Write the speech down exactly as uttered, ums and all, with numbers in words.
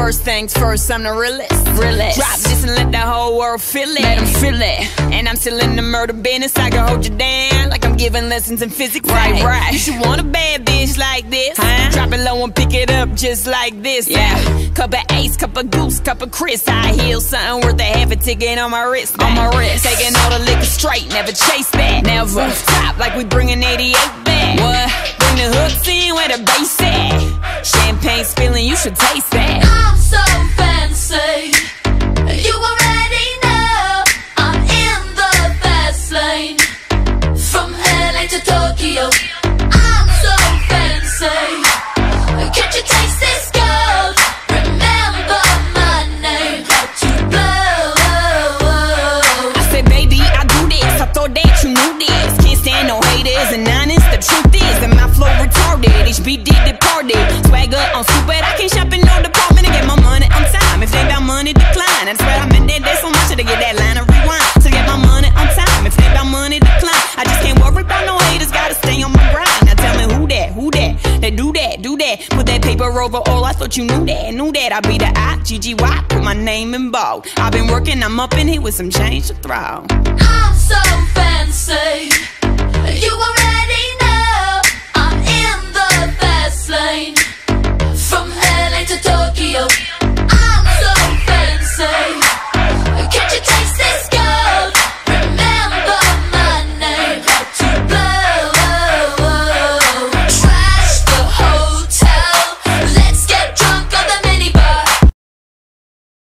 First things first, I'm the realest. realest. Drop this and let the whole world feel it. Let them feel it. And I'm still in the murder business. I can hold you down like I'm giving lessons in physics. Right, right. You should want a bad bitch like this. Huh? Drop it low and pick it up just like this. Yeah. Cup of Ace, cup of Goose, cup of Chris. High heels, something worth a half a ticket on my wrist. On my wrist. Taking all the liquor straight, never chase that. Never top like we bringing eighty-eight back. What? Bring the hooks in where the bass at. Champagne spilling, you should taste that. I'm so fancy, you already know I'm in the fast lane. From L A to Tokyo, I'm so fancy. Can't you taste this gold? Remember my name, how to blow. I said, baby, I do this. I thought that you knew this. Can't stand no haters and honest. The truth is that my flow retarded. H B D departed. Swagger on stupid. I can't shop in no department to get my money on time. If they about money, decline. That's where I'm in that. There's so much to get that line of rewind. To get my money on time. If they about money, decline. I just can't worry about no haters. Gotta stay on my grind. Now tell me who that, who that? They do that, do that. Put that paper over all. I thought you knew that, knew that. I be the I G G Y. Put my name in bold. I've been working. I'm up in here with some change to throw. I'm so fancy, you already know I'm in the fast lane. From L A to Tokyo,